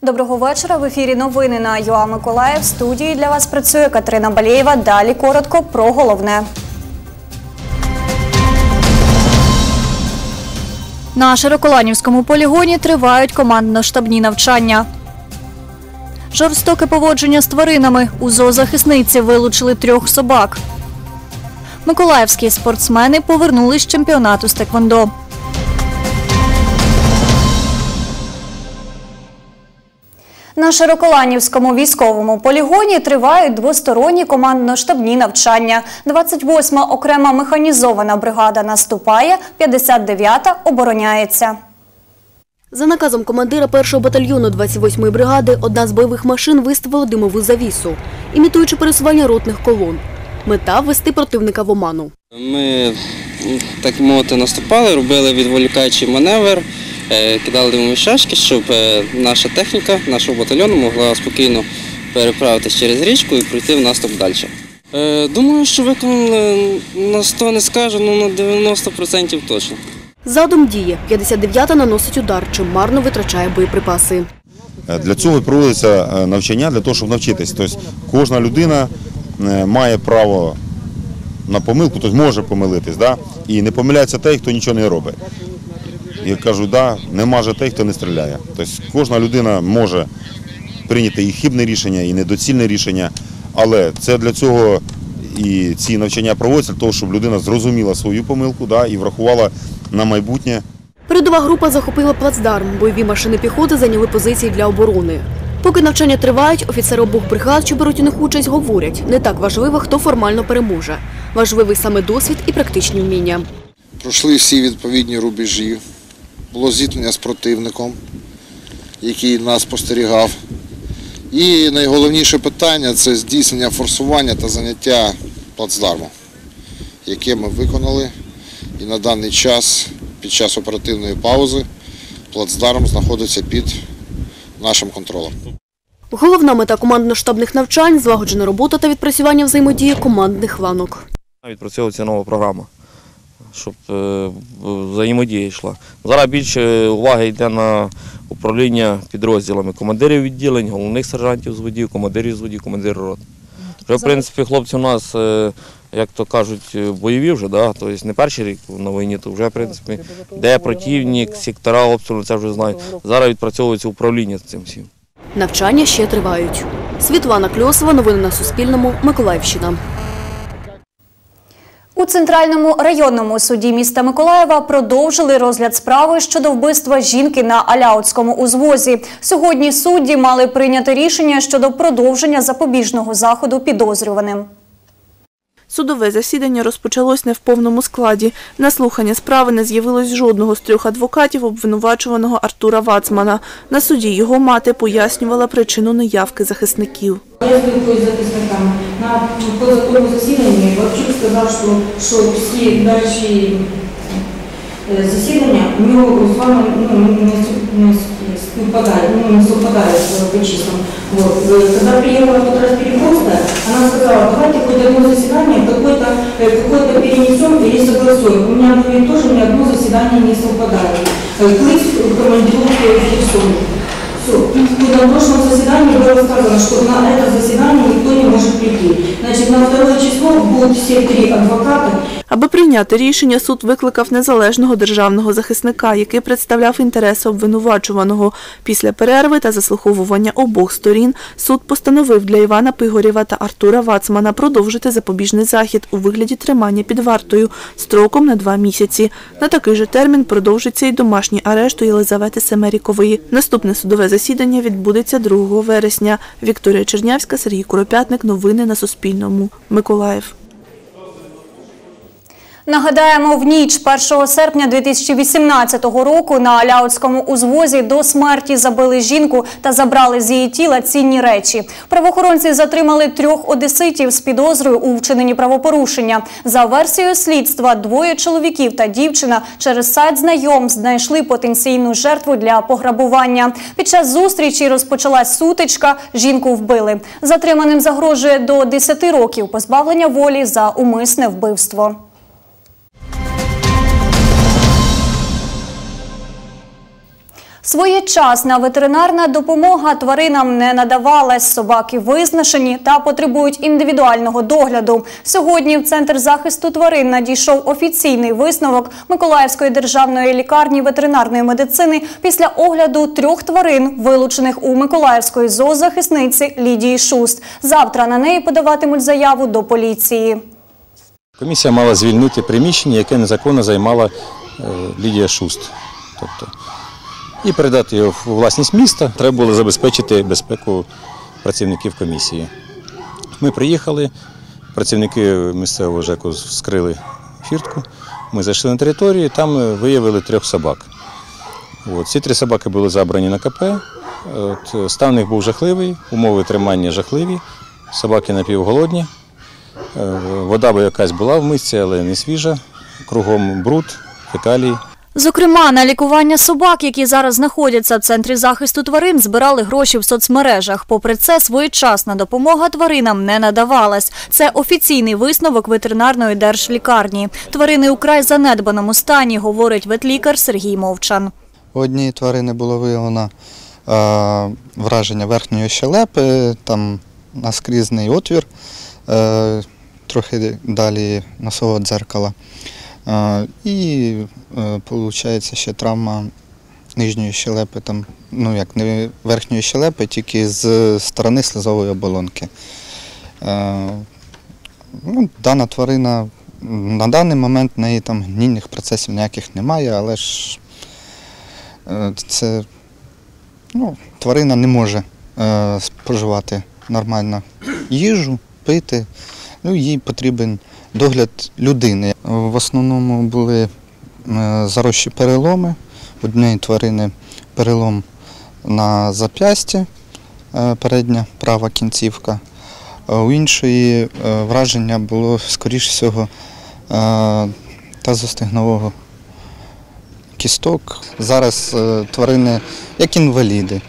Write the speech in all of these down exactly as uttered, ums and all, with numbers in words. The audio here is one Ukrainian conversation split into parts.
Доброго вечора. В ефірі новини на ЮА Миколаїв. В студії для вас працює Катерина Балєєва. Далі коротко про головне. На Широколанівському полігоні тривають командно-штабні навчання. Жорстоке поводження з тваринами. У зоозахисниці вилучили трьох собак. Миколаївські спортсмени повернулись з чемпіонату з теквондо. На Широколанівському військовому полігоні тривають двосторонні командно-штабні навчання. двадцять восьма окрема механізована бригада наступає, п'ятдесят дев'ята обороняється. За наказом командира першого батальйону двадцять восьмої бригади одна з бойових машин виставила димову завісу, імітуючи пересування ротних колон. Мета – ввести противника в оману. Ми, так мовити, наступали, робили відволікаючий маневр, кидали димові шашки, щоб наша техніка нашого батальйону могла спокійно переправитися через річку і пройти в наступ далі. Думаю, що виконали на сто не скажу, але на дев'яносто відсотків точно. Задум діє. п'ятдесят дев'ята наносить удар, чим марно витрачає боєприпаси. Для цього проводиться навчання, для того, щоб навчитись. Тобто кожна людина має право на помилку, тобто може помилитись, да? І не помиляється той, хто нічого не робить. Я кажу, да, нема же той, хто не стріляє. Тобто кожна людина може прийняти і хибне рішення, і недоцільне рішення, але це для цього і ці навчання проводяться, для того, щоб людина зрозуміла свою помилку, да, і врахувала на майбутнє. Передова група захопила плацдарм, бойові машини піхоти зайняли позиції для оборони. Поки навчання тривають, офіцери обох бригад, що беруть у них участь, говорять, не так важливо, хто формально переможе. Важливий саме досвід і практичні вміння. Пройшли всі відповідні рубежі, було зіткнення з противником, який нас спостерігав. І найголовніше питання – це здійснення форсування та заняття плацдарму, яке ми виконали. І на даний час, під час оперативної паузи, плацдарм знаходиться під нашим контролем. Головна мета командно-штабних навчань – злагоджена робота та відпрацювання взаємодії командних ланок. Відпрацьовується нова програма, щоб взаємодія йшла. Зараз більше уваги йде на управління підрозділами командирів відділень, головних сержантів зводів, командирів зводів, командирів рот. Вже, в принципі, хлопці у нас, як то кажуть, бойові вже, да? Тобто не перший рік на війні, то вже, в принципі, де противник, сектора обстрілу, це вже знають. Зараз відпрацьовується управління цим всім. Навчання ще тривають. Світлана Кльосова, новини на Суспільному, Миколаївщина. У Центральному районному суді міста Миколаєва продовжили розгляд справи щодо вбивства жінки на Аляутському узвозі. Сьогодні судді мали прийняти рішення щодо продовження запобіжного заходу підозрюваним. Судове засідання розпочалось не в повному складі. На слухання справи не з'явилось жодного з трьох адвокатів обвинувачуваного Артура Вацмана. На суді його мати пояснювала причину неявки захисників. Я спілкуюся з захисниками. На позаковому засіданні Вовчук сказав, що, що всі далі засідання у нього з вами ну, не співпадають, ну, не совпадають по числам. Вот. Когда приехала в тот раз Перекопская, она сказала, давайте хоть одно заседание какое-то какое перенесем или согласуем. У меня говорит, тоже ни одно заседание не совпадает. Клык в командировке в Херсон. Все. На прошлом заседании было сказано, что на это заседание никто не может прийти. Значит, на второе число будут все три адвоката. Аби прийняти рішення, суд викликав незалежного державного захисника, який представляв інтереси обвинувачуваного. Після перерви та заслуховування обох сторін суд постановив для Івана Пигорєва та Артура Вацмана продовжити запобіжний захід у вигляді тримання під вартою строком на два місяці. На такий же термін продовжиться й домашній арешт у Єлизавети Семерікової. Наступне судове засідання відбудеться другого вересня. Вікторія Чернявська, Сергій Куропятник. Новини на Суспільному. Миколаїв. Нагадаємо, в ніч першого серпня дві тисячі вісімнадцятого року на Аляутському узвозі до смерті забили жінку та забрали з її тіла цінні речі. Правоохоронці затримали трьох одеситів з підозрою у вчиненні правопорушення. За версією слідства, двоє чоловіків та дівчина через сайт знайомств знайшли потенційну жертву для пограбування. Під час зустрічі розпочалась сутичка, жінку вбили. Затриманим загрожує до десяти років позбавлення волі за умисне вбивство. Своєчасна ветеринарна допомога тваринам не надавалась. Собаки виснажені та потребують індивідуального догляду. Сьогодні в Центр захисту тварин надійшов офіційний висновок Миколаївської державної лікарні ветеринарної медицини після огляду трьох тварин, вилучених у Миколаївської зоозахисниці Лідії Шуст. Завтра на неї подаватимуть заяву до поліції. Комісія мала звільнити приміщення, яке незаконно займала Лідія Шуст. Тобто, і передати його у власність міста. Треба було забезпечити безпеку працівників комісії. Ми приїхали, працівники місцевого ЖЕКу вскрили фіртку, ми зайшли на територію, там виявили трьох собак. От, ці три собаки були забрані на КП, от, стан у них був жахливий, умови тримання жахливі, собаки напівголодні, вода би якась була в мисці, але не свіжа, кругом бруд, фекалії. Зокрема, на лікування собак, які зараз знаходяться в Центрі захисту тварин, збирали гроші в соцмережах. Попри це, своєчасна допомога тваринам не надавалась. Це офіційний висновок ветеринарної держлікарні. Тварини у край занедбаному стані, говорить ветлікар Сергій Мовчан. У одній тварини було виявлено е, враження верхньої щелепи, там наскрізний отвір, е, трохи далі носового дзеркала. Uh, і виходить uh, ще травма нижньої щелепи, там, ну як не верхньої щелепи, тільки з сторони слизової оболонки. Uh, ну, дана тварина, на даний момент в неї там гнійних процесів ніяких немає, але ж uh, це, ну, тварина не може uh, споживати нормально їжу, пити, ну, їй потрібен догляд людини. В основному були заросші переломи. У однієї тварини перелом на зап'ясті, передня права кінцівка. У іншої враження було, скоріш всього, тазостегнового кісток. Зараз тварини як інваліди.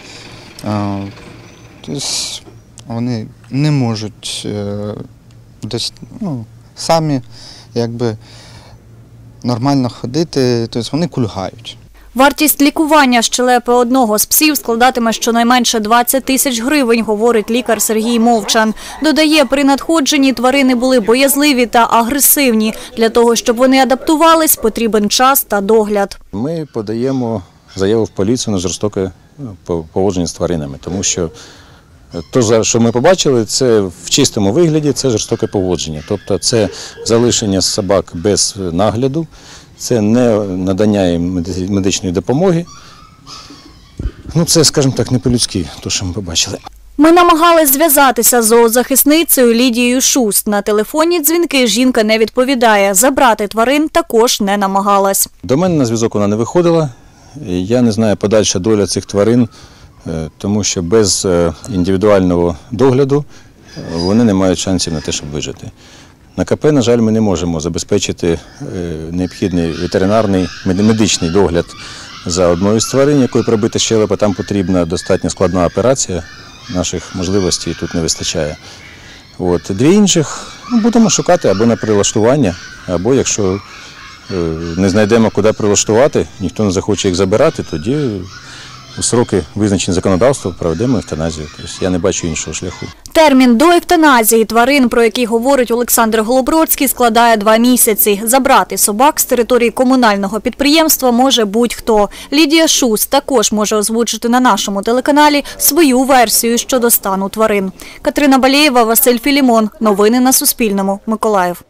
Тобто вони не можуть десь, ну, самі якби нормально ходити, тобто вони кульгають. Вартість лікування щелепи одного з псів складатиме щонайменше двадцять тисяч гривень, говорить лікар Сергій Мовчан. Додає, при надходженні тварини були боязливі та агресивні. Для того, щоб вони адаптувались, потрібен час та догляд. Ми подаємо заяву в поліцію на жорстоке поводження з тваринами, тому що те, що ми побачили, це в чистому вигляді, це жорстоке поводження. Тобто це залишення собак без нагляду, це не надання їм медичної допомоги. Ну, це, скажімо так, не по-людськи, те, що ми побачили. Ми намагались зв'язатися з зоозахисницею Лідією Шуст. На телефонні дзвінки жінка не відповідає. Забрати тварин також не намагалась. До мене на зв'язок вона не виходила. Я не знаю подальша доля цих тварин, тому що без індивідуального догляду вони не мають шансів на те, щоб вижити. На КП, на жаль, ми не можемо забезпечити необхідний ветеринарний медичний догляд за одною з тварин, якої пробита щелепа. Там потрібна достатньо складна операція, наших можливостей тут не вистачає. От. Дві інших ну, будемо шукати або на прилаштування, або якщо не знайдемо, куди прилаштувати, ніхто не захоче їх забирати, тоді у сроки, визначені законодавством, проведемо евтаназію. Тобто я не бачу іншого шляху. Термін до евтаназії тварин, про який говорить Олександр Голобродський, складає два місяці. Забрати собак з території комунального підприємства може будь-хто. Лідія Шуст також може озвучити на нашому телеканалі свою версію щодо стану тварин. Катерина Балєєва, Василь Філімон. Новини на Суспільному. Миколаїв.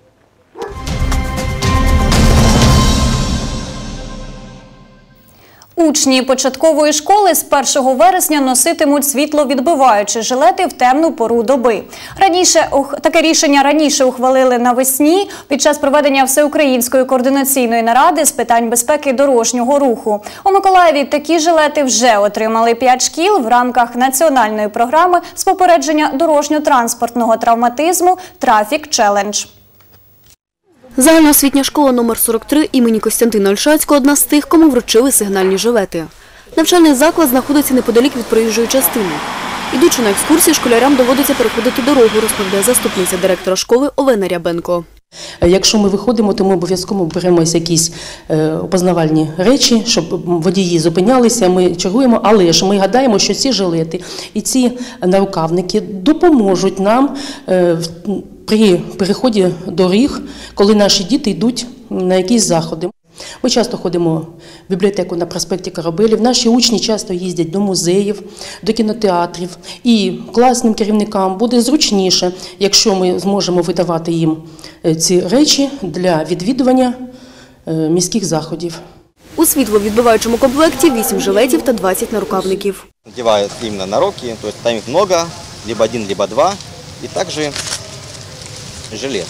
Учні початкової школи з першого вересня носитимуть світловідбиваючі жилети в темну пору доби. Раніше таке рішення раніше ухвалили навесні під час проведення всеукраїнської координаційної наради з питань безпеки дорожнього руху. У Миколаєві такі жилети вже отримали п'ять шкіл в рамках національної програми з попередження дорожньо-транспортного травматизму «Трафік Челендж». Загальноосвітня школа номер сорок три імені Костянтина Ольшанського – одна з тих, кому вручили сигнальні жилети. Навчальний заклад знаходиться неподалік від проїжджої частини. Ідучи на екскурсії, школярям доводиться переходити дорогу, розповідає заступниця директора школи Олена Рябенко. Якщо ми виходимо, то ми обов'язково беремо якісь опознавальні речі, щоб водії зупинялися, ми чергуємо, але ж ми гадаємо, що ці жилети і ці нарукавники допоможуть нам при переході доріг, коли наші діти йдуть на якісь заходи. Ми часто ходимо в бібліотеку на проспекті Корабелів, наші учні часто їздять до музеїв, до кінотеатрів. І класним керівникам буде зручніше, якщо ми зможемо видавати їм ці речі для відвідування міських заходів. У світловідбиваючому комплекті вісім жилетів та двадцять нарукавників. Надевают именно на руки, то есть там их много, либо один, либо два, и также жилет,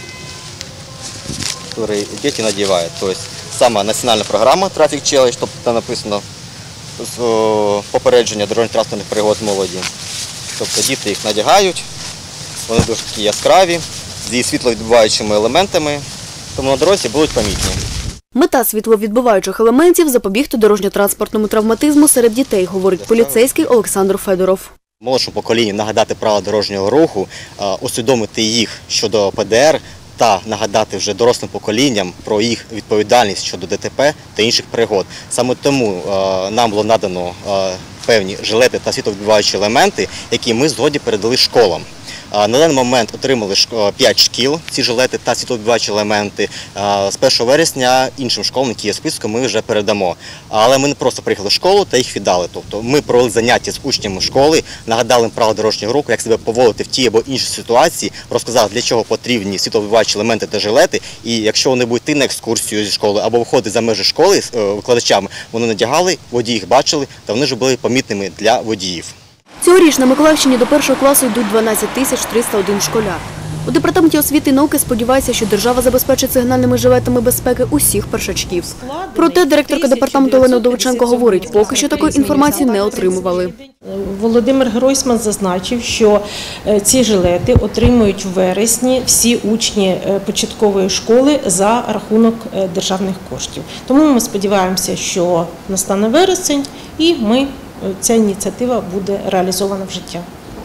который дети надевают. То есть сама національна програма «Traffic Challenge», щоб там написано попередження дорожньо-транспортних пригод молоді. Тобто діти їх надягають, вони дуже такі яскраві, зі світловідбиваючими елементами, тому на дорозі будуть помітні. Мета світловідбиваючих елементів – запобігти дорожньо-транспортному травматизму серед дітей, говорить поліцейський Олександр Федоров. Молодшому поколінню нагадати правила дорожнього руху, усвідомити їх щодо Пе Де Ер та нагадати вже дорослим поколінням про їх відповідальність щодо Де Те Пе та інших пригод. Саме тому нам було надано певні жилети та світловідбиваючі елементи, які ми згодні передали школам. На даний момент отримали п'ять шкіл ці жилети та світловідбиваючі елементи. З першого вересня іншим школам, які є в списку, ми вже передамо. Але ми не просто приїхали в школу та їх віддали. Тобто ми провели заняття з учнями школи, нагадали їм правила дорожнього руху, як себе поводити в тій або іншій ситуації, розказали, для чого потрібні світловідбиваючі елементи та жилети. І якщо вони будуть йти на екскурсію зі школи або виходити за межі школи з викладачами, вони надягали, водії їх бачили, та вони вже були помітними для водіїв. Цьогоріч на Миколаївщині до першого класу йдуть дванадцять тисяч триста один школяр. У Департаменті освіти і науки сподіваються, що держава забезпечить сигнальними жилетами безпеки усіх першачків. Проте директорка департаменту Олена Вдовиченко говорить, поки що такої інформації не отримували. Володимир Гройсман зазначив, що ці жилети отримують в вересні всі учні початкової школи за рахунок державних коштів. Тому ми сподіваємося, що настане вересень і ми ця ініціатива буде реалізована в життя.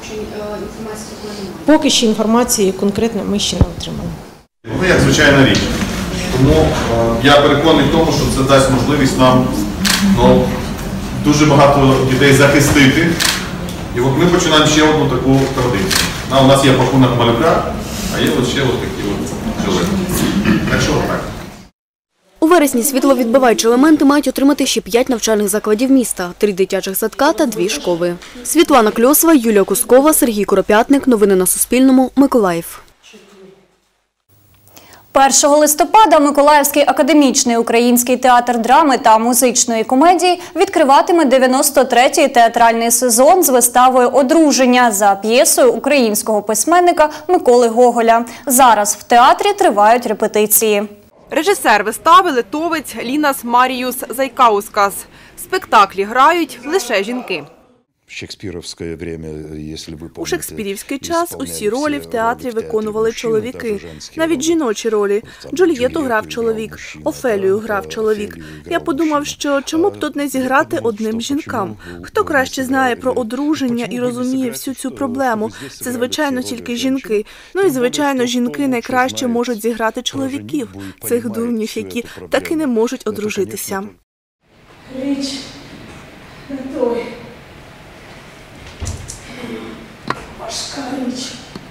Поки що інформації конкретно ми ще не отримали. Ну, як звичайна річ. Тому е, я переконаний в тому, що це дасть можливість нам ну, дуже багато дітей захистити. І от ми починаємо ще одну таку традицію. А, у нас є пакунок малюка, а є от ще от такі от жилети. Так що так. У вересні світловідбиваючі елементи мають отримати ще п'ять навчальних закладів міста, три дитячих садка та дві школи. Світлана Кльосова, Юлія Кускова, Сергій Куропятник. Новини на Суспільному. Миколаїв. першого листопада Миколаївський академічний український театр драми та музичної комедії відкриватиме дев'яносто третій театральний сезон з виставою «Одруження» за п'єсою українського письменника Миколи Гоголя. Зараз в театрі тривають репетиції. Режисер вистави – литовець Лінас Маріюс Зайкаускас. В спектаклі грають лише жінки. У шекспірівський час усі ролі в театрі виконували чоловіки. Навіть жіночі ролі. Джульєту грав чоловік, Офелію грав чоловік. Я подумав, що чому б тут не зіграти одним жінкам? Хто краще знає про одруження і розуміє всю цю проблему? Це, звичайно, тільки жінки. Ну і, звичайно, жінки найкраще можуть зіграти чоловіків. Цих дурнів, які таки не можуть одружитися. Річ не той. Важка річ.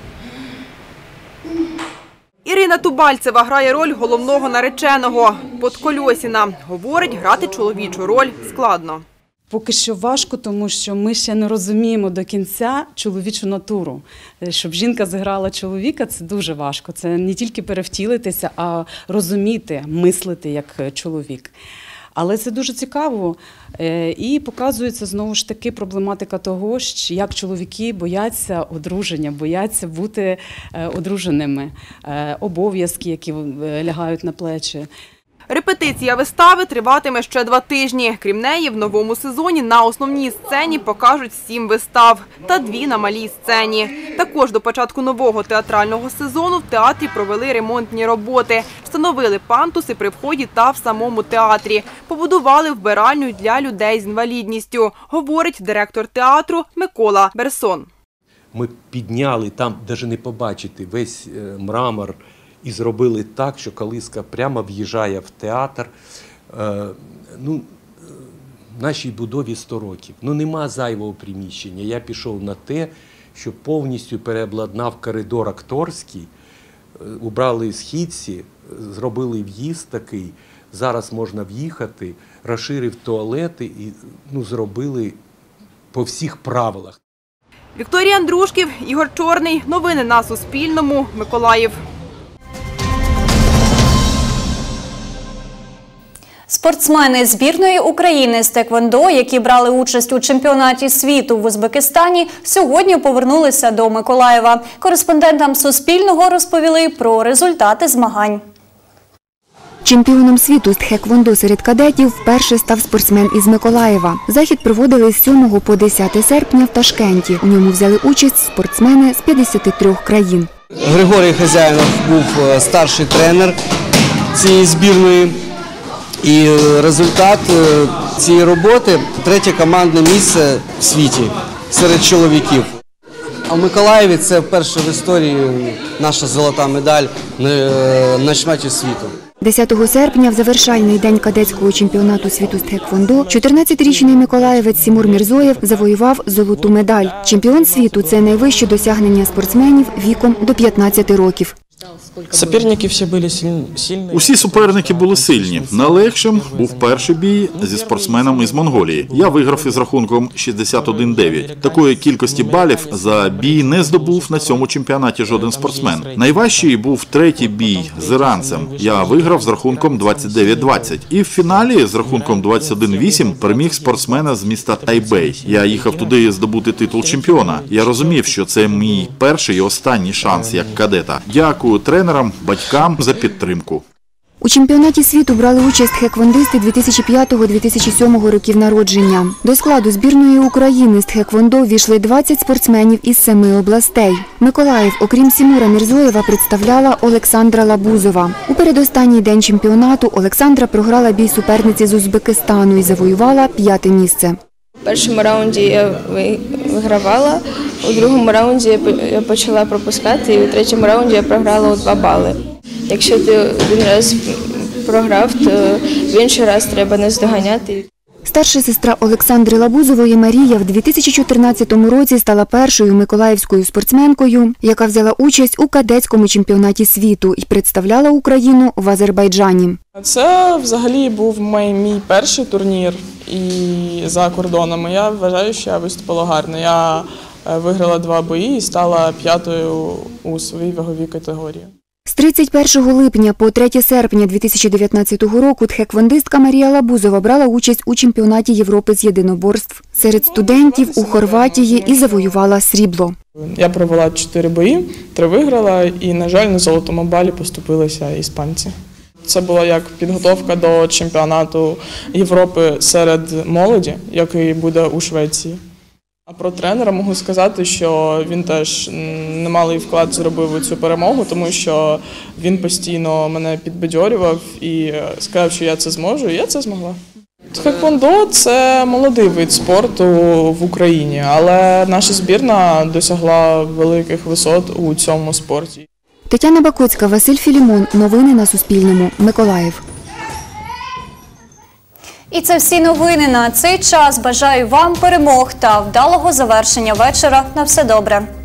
Ірина Тубальцева грає роль головного нареченого Подкольосіна. Говорить, грати чоловічу роль складно. Поки що важко, тому що ми ще не розуміємо до кінця чоловічу натуру. Щоб жінка зіграла чоловіка – це дуже важко. Це не тільки перевтілитися, а розуміти, мислити як чоловік. Але це дуже цікаво і показується знову ж таки проблематика того, як чоловіки бояться одруження, бояться бути одруженими, обов'язки, які лягають на плечі. Репетиція вистави триватиме ще два тижні. Крім неї, в новому сезоні на основній сцені покажуть сім вистав та дві на малій сцені. Також до початку нового театрального сезону в театрі провели ремонтні роботи. Встановили пантуси при вході та в самому театрі. Побудували вбиральню для людей з інвалідністю, говорить директор театру Микола Берсон. Ми підняли, там навіть не побачити, весь мрамор і зробили так, що колиска прямо в'їжджає в театр. Ну, нашій будові сто років. Ну, нема зайвого приміщення. Я пішов на те, що повністю переобладнав коридор акторський, убрали східці, зробили в'їзд такий, зараз можна в'їхати, розширив туалети і ну, зробили по всіх правилах. Вікторія Андрушків, Ігор Чорний. Новини на Суспільному. Миколаїв. Спортсмени збірної України з теквондо, які брали участь у чемпіонаті світу в Узбекистані, сьогодні повернулися до Миколаєва. Кореспондентам Суспільного розповіли про результати змагань. Чемпіоном світу з тхеквондо серед кадетів вперше став спортсмен із Миколаєва. Захід проводили з сьомого по десяте серпня в Ташкенті. У ньому взяли участь спортсмени з п'ятдесяти трьох країн. Григорій Хазяїнов був старший тренер цієї збірної. І результат цієї роботи – третє командне місце в світі серед чоловіків. А в Миколаєві це вперше в історії наша золота медаль на чемпіонаті світу. десятого серпня, в завершальний день кадетського чемпіонату світу з тхеквондо, чотирнадцятирічний миколаєвець Сімур Мірзоєв завоював золоту медаль. Чемпіон світу – це найвище досягнення спортсменів віком до п'ятнадцяти років. Суперники всі були сильні. Усі суперники були сильні. Найлегшим був перший бій зі спортсменом із Монголії. Я виграв із рахунком шістдесят один дев'ять. Такої кількості балів за бій не здобув на цьому чемпіонаті жоден спортсмен. Найважчий був третій бій з іранцем. Я виграв з рахунком двадцять дев'ять двадцять. І в фіналі з рахунком двадцять один вісім переміг спортсмена з міста Тайбей. Я їхав туди здобути титул чемпіона. Я розумів, що це мій перший і останній шанс як кадета. Дякую тренерам, батькам за підтримку. У чемпіонаті світу брали участь тхеквондисти дві тисячі п'ятого - дві тисячі сьомого років народження. До складу збірної України з тхеквондо ввійшли двадцять спортсменів із семи областей. Миколаїв, окрім Сімура Мірзоєва, представляла Олександра Лабузова. У передостанній день чемпіонату Олександра програла бій суперниці з Узбекистану і завоювала п'яте місце. В першому раунді я вигравала, у другому раунді я почала пропускати, і у третьому раунді я програла у два бали. Якщо ти один раз програв, то в інший раз треба наздоганяти. Старша сестра Олександри Лабузової Марія в дві тисячі чотирнадцятому році стала першою миколаївською спортсменкою, яка взяла участь у кадетському чемпіонаті світу і представляла Україну в Азербайджані. Це взагалі був мій, мій перший турнір і за кордонами. Я вважаю, що я виступила гарно. Я виграла два бої і стала п'ятою у своїй ваговій категорії. З тридцять першого липня по третє серпня дві тисячі дев'ятнадцятого року тхеквондистка Марія Лабузова брала участь у чемпіонаті Європи з єдиноборств серед студентів у Хорватії і завоювала срібло. Я провела чотири бої, три виграла і, на жаль, на золотому балі поступилися іспанці. Це була як підготовка до чемпіонату Європи серед молоді, який буде у Швеції. А про тренера можу сказати, що він теж немалий вклад зробив у цю перемогу, тому що він постійно мене підбадьорював і сказав, що я це зможу, і я це змогла. Тхеквондо – це молодий вид спорту в Україні, але наша збірна досягла великих висот у цьому спорті. Тетяна Бакоцька, Василь Філімон. Новини на Суспільному. Миколаїв. І це всі новини на цей час. Бажаю вам перемог та вдалого завершення вечора. На все добре.